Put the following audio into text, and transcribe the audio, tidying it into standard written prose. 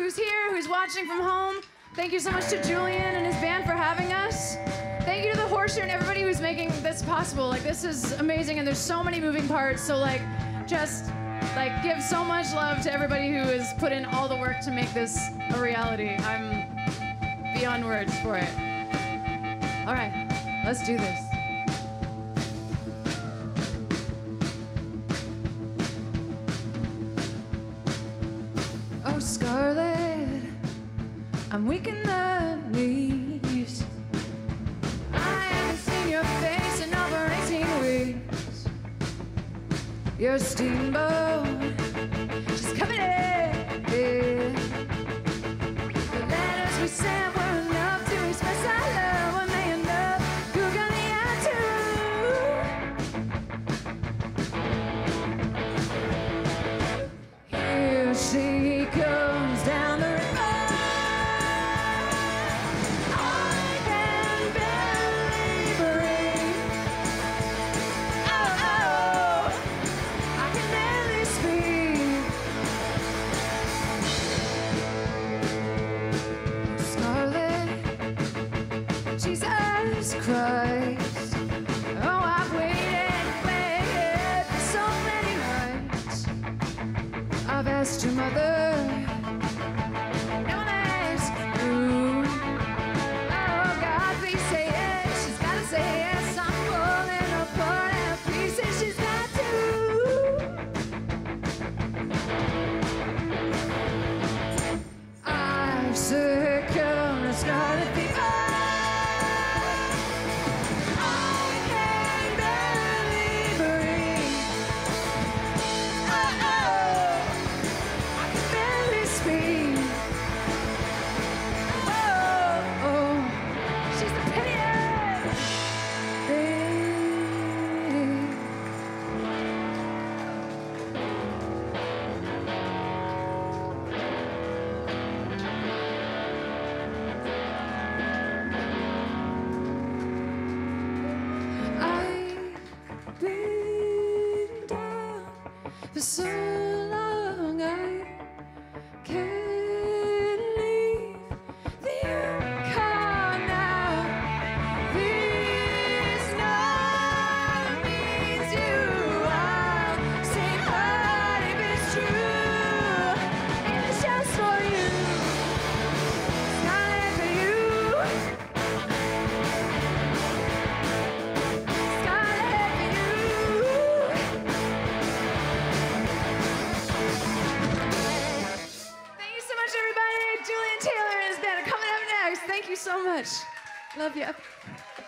who's here, who's watching from home. Thank you so much to Julian and his band for having us. Thank you to the Horseshoe and everybody who's making this possible. Like, this is amazing, and there's so many moving parts. So, like, just, like, give so much love to everybody who has put in all the work to make this a reality. I'm beyond words for it. All right, let's do this. Oh, Scarlet, I'm weak in the knees. I haven't seen your face in over 18 weeks. You're a steamboat, just coming in. The letters we sent were enough to express our love. When they end up, who got the answer? Here she comes down the river. I can barely breathe. Oh, oh, I can barely speak. Scarlet, Jesus Christ. Oh, I've waited for so many nights. I've asked your mother, now I'll ask you. Oh God, please say yes. She's gotta say yes. I'm falling apart in pieces. She's got to. I've succumbed to scarlet fever. I can barely breathe. Oh, oh, I can barely speak. Oh, oh, she's the prettiest thing. I've been down for so long, I can't leave the car now. This night needs you. I'll sing hard if it's true, and it's just for you. Scarlet for you. Scarlet for you. Thank you so much, everybody. Julian Taylor and his band are coming up next. Thank you so much. Love you.